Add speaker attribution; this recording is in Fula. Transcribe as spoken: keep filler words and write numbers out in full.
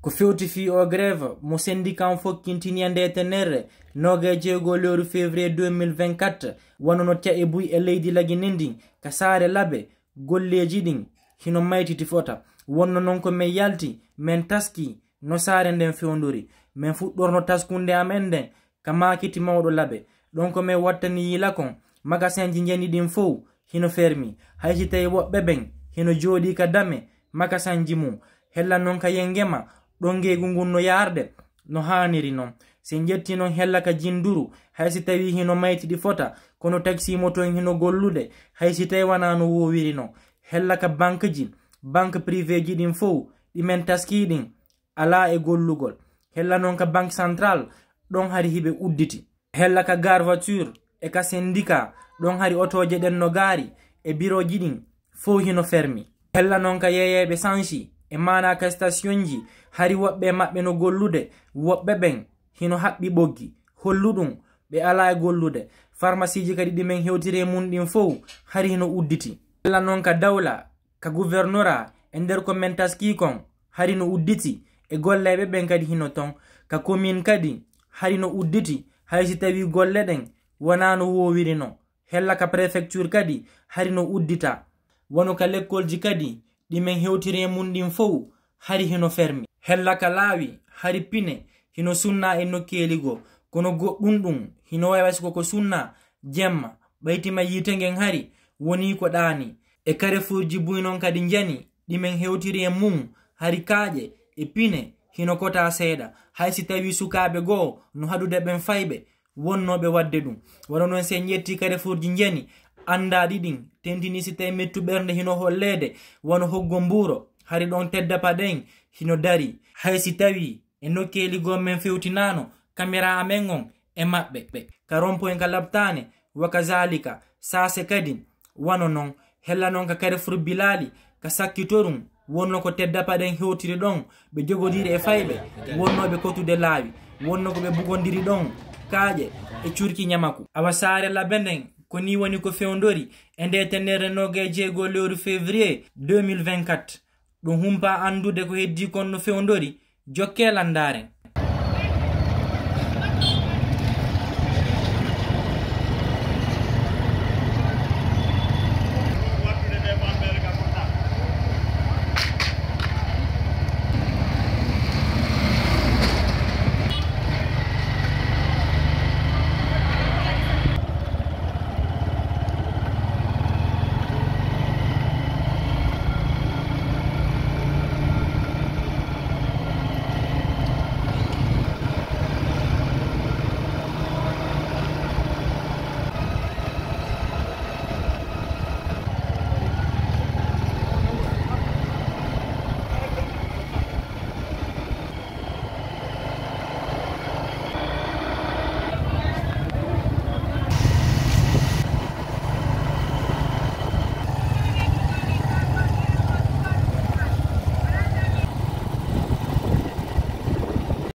Speaker 1: ko fewti fi o grève mo syndicat fokkintini ande tenere noga jego lewru février deux mille vingt-quatre wanono tia e buy e leydi lagi nindi ka saare Labé golleji din hino maytiti fota wonno non ko men yalti men taski no saare nden fewndori men fuɗɗorno taskunde amen nden ka makiti mawɗo Labé ɗon ko men wattani yila kon magasinji jeni ɗin fof hino fermi haysi tawi woɓɓe ɓen hino jooɗi ka dame magasinji mum hella non ka yengema ɗon ngeygu ngun no yarde no haniri non se jetti non hella ka jinduru haysi tawi hino maytiɗi fota kono taxi moto en hino gollude haysi tawi wana no wowiri non hella ka banque ji banque privé ji ɗin fof ɗimen taskiɗin ala e gollugol hella non ka banque centrale ɗon hari hiɓe udditi hella ka gare voiture e ka syndicat ɗon hari otoje ɗen no gaari e bureau ji ɗin fof hino fermi hella non ka yeyeɓe sanchi e mana ka station ji hari woɓɓe maɓɓe no gollude woɓɓe ɓen hino haɓɓi ɓoggi holluɗum ɓe ala e gollude pharmacie ji kadi ɗimen hewtire mum ɗin fof hari hino udditi hella non ka dawla ka gouvernora e nder ko men taski kon hari no udditi e golleɓe ɓen kadi hino ton ka commune kadi hari no udditi haysi tawi golle ɗen wona no wowiri non hella ka préfecture kadi hari no uddita wono ka l'école ji kadi ɗimen hewtire mum ɗin fof hari hino fermi hella ka laawi hari pine hino sunna e nokkeligo kono goɗɗum ɗum hino waywas koko sunna jemma ɓaytima yite ngen hari woni ko ɗani e carrefour ji buy non kadi jani ɗimen hewtire mum hari kaaƴe e pine hino kota seeɗa haysi tawi sukaɓe goo no haɗude ɓen fayɓe wonnoɓe wadde ɗum wona noon se jetti carrefour ji jani andaɗi ɗin tentini si tawi mettu ɓernde hino hollede wono hoggo mburo hari ɗon tedda paɗen hino dari haysi tawi e nokkeli gommen fewtinano caméra amen on e maɓɓe ɓe ka rompoen ka labtane waka zalika sase kadi wano non hella non ka carrefour bilali ka sakkitorum wonno ko tedda paɗen hewtiri ɗon ɓe jogodiri e fayɓe wonnoɓe kotude laawi wonno ko ɓe bugodiri ɗon kaaƴe e curki ñamaku awa saare Labé nden ko ni woni ko fewndori e nde tenere noga jeego lewru février deux mille vingt-quatre ɗum humpa andude ko heddi kon no fewndori jokke landare.